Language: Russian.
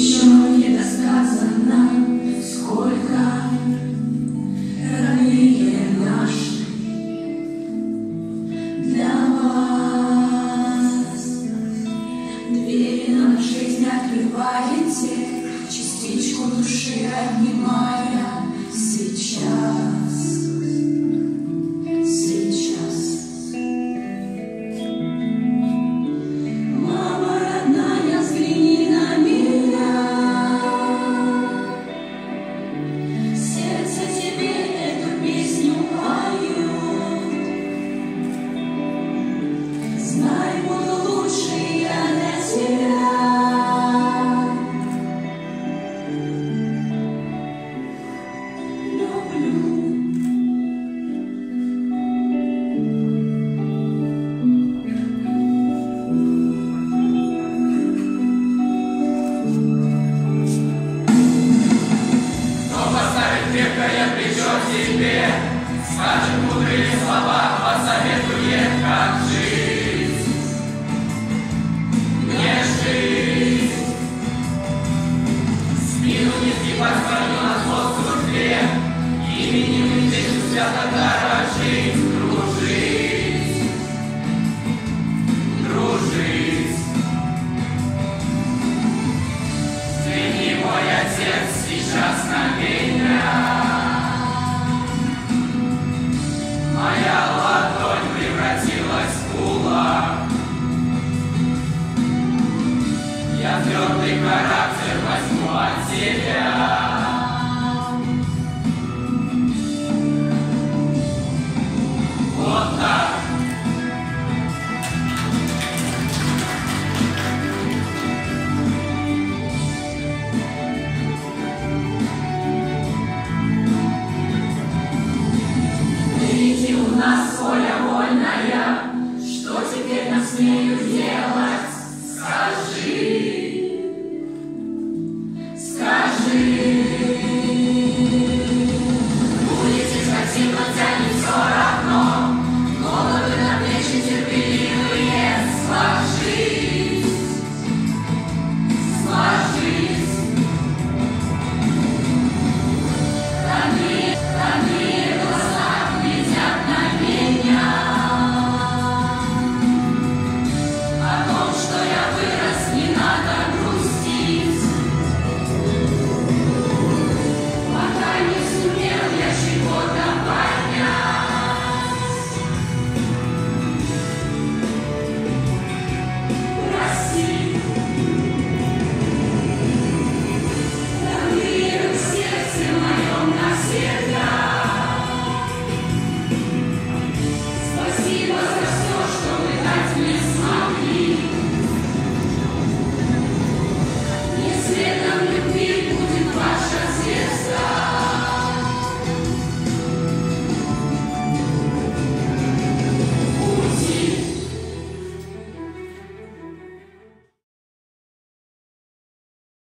еще недосказано, сколько родные наши для вас. Двери нам в жизнь открываете, частичку души обнимая сейчас. Мама родная, взгляни на меня, сердце тебе эту песню поют. Знай, буду лучше я для тебя. Крепкое плечо тебе, скажет мудрые слова, посоветует, как жить. Мне жить. Спину не сгибать, склоню на зло судьбе, именем здесь свято дорожить, дружить. Дружить. Взгляни, мой отец, сейчас на меня. Моя ладонь превратилась в кулак. Я твердый характер возьму от тебя.